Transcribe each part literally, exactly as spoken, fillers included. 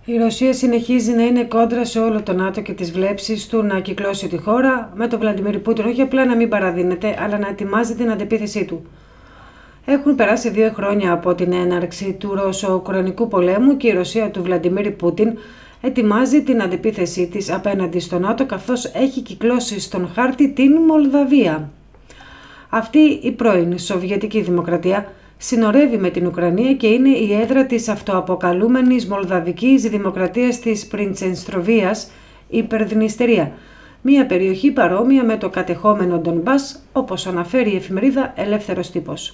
Η Ρωσία συνεχίζει να είναι κόντρα σε όλο το ΝΑΤΟ και τις βλέψεις του να κυκλώσει τη χώρα, με τον Βλαντιμίρ Πούτιν όχι απλά να μην παραδίνεται, αλλά να ετοιμάζει την αντεπίθεσή του. Έχουν περάσει δύο χρόνια από την έναρξη του Ρωσο-Ουκρανικού πολέμου και η Ρωσία του Βλαντιμίρ Πούτιν ετοιμάζει την αντεπίθεσή της απέναντι στο ΝΑΤΟ, καθώς έχει κυκλώσει στον χάρτη την Μολδαβία. Αυτή η πρώην Σοβιετική Δημοκρατία συνορεύει με την Ουκρανία και είναι η έδρα της αυτοαποκαλούμενης Μολδαβικής Δημοκρατίας της Πριντσενστροβίας, Υπερδνηστερία, μια περιοχή παρόμοια με το κατεχόμενο Ντονμπάς, όπως αναφέρει η εφημερίδα Ελεύθερος Τύπος.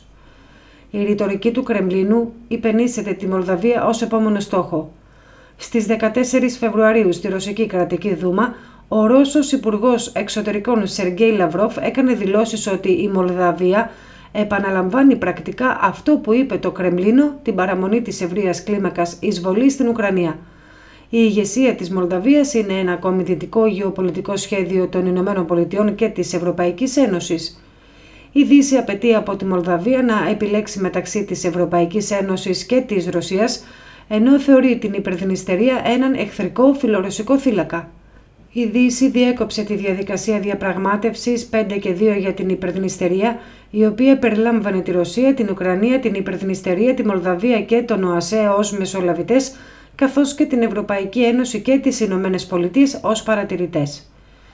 Η ρητορική του Κρεμλίνου υπενήσεται τη Μολδαβία ως επόμενο στόχο. Στις δεκατέσσερις Φεβρουαρίου στη Ρωσική Κρατική Δούμα, ο Ρώσος Υπουργός Εξωτερικών Σεργέι Λαυρόφ έκανε δηλώσεις ότι η Μολδαβία επαναλαμβάνει πρακτικά αυτό που είπε το Κρεμλίνο, την παραμονή της ευρείας κλίμακας εισβολής στην Ουκρανία. Η ηγεσία της Μολδαβίας είναι ένα ακόμη δυτικό γεωπολιτικό σχέδιο των Ηνωμένων Πολιτειών και της Ευρωπαϊκής Ένωσης. Η Δύση απαιτεί από τη Μολδαβία να επιλέξει μεταξύ της Ευρωπαϊκής Ένωσης και της Ρωσίας, ενώ θεωρεί την Υπερδνηστερία έναν εχθρικό φιλορωσικό θύλακα. Η Δύση διέκοψε τη διαδικασία διαπραγμάτευσης πέντε και δύο για την Υπερδνηστερία, η οποία περιλάμβανε τη Ρωσία, την Ουκρανία, την Υπερδνηστερία, τη Μολδαβία και τον ΟΑΣΕ ως μεσολαβητές, καθώς και την Ευρωπαϊκή Ένωση και τις Ηνωμένες Πολιτείες ως παρατηρητές.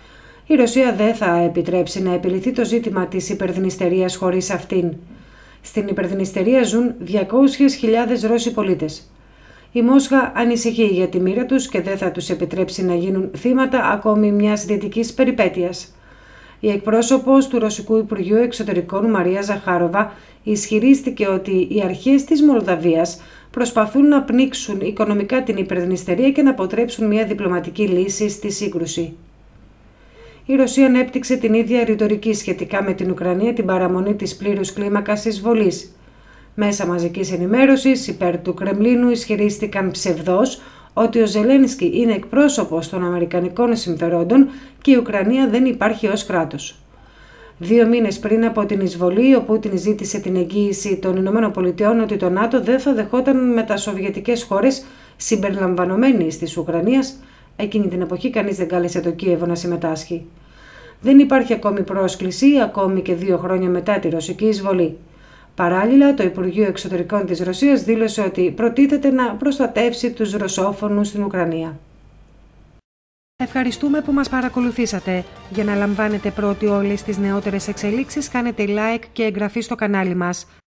Η Ρωσία δεν θα επιτρέψει να επιληθεί το ζήτημα της Υπερδνηστερίας χωρίς αυτήν. Στην Υπερδνηστερία ζουν διακόσιες χιλιάδες Ρώσοι πολίτες. Η Μόσχα ανησυχεί για τη μοίρα τους και δεν θα τους επιτρέψει να γίνουν θύματα ακόμη μιας δυτικής περιπέτειας. Η εκπρόσωπος του Ρωσικού Υπουργείου Εξωτερικών Μαρία Ζαχάροβα ισχυρίστηκε ότι οι αρχές της Μολδαβίας προσπαθούν να πνίξουν οικονομικά την Υπερδνηστερία και να αποτρέψουν μια διπλωματική λύση στη σύγκρουση. Η Ρωσία ανέπτυξε την ίδια ρητορική σχετικά με την Ουκρανία την παραμονή της πλήρους κλίμακας εισβολής. Μέσα μαζικής ενημέρωσης υπέρ του Κρεμλίνου ισχυρίστηκαν ψευδώς ότι ο Ζελένσκι είναι εκπρόσωπος των αμερικανικών συμφερόντων και η Ουκρανία δεν υπάρχει ως κράτος. Δύο μήνες πριν από την εισβολή, ο Πούτιν ζήτησε την εγγύηση των Ηνωμένων Πολιτειών ότι το ΝΑΤΟ δεν θα δεχόταν μετασοβιετικές χώρες συμπεριλαμβανομένης της Ουκρανίας. Εκείνη την εποχή κανείς δεν κάλεσε το Κίεβο να συμμετάσχει. Δεν υπάρχει ακόμη πρόσκληση, ακόμη και δύο χρόνια μετά τη ρωσική εισβολή. Παράλληλα, το Υπουργείο Εξωτερικών της Ρωσίας δήλωσε ότι προτίθεται να προστατεύσει τους ρωσόφωνους στην Ουκρανία. Ευχαριστούμε που μας παρακολουθήσατε. Για να λαμβάνετε πρώτοι όλες τις νεότερες εξελίξεις, κάνετε like και εγγραφή στο κανάλι μας.